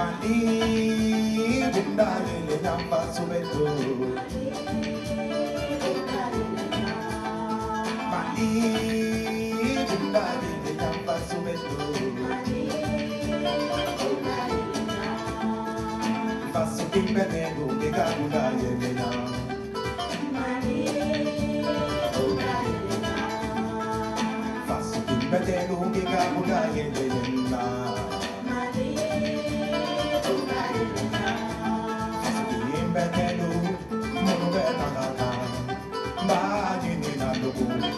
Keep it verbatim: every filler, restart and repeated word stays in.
Mani bundale le nyamba subeto. Mani bundale le nyamba subeto. Fasu kimbenendo ke kabula yelena. Fasu kimbenendo ke kabula yelena. Betelu, mono betala, ba ni ni na lobo.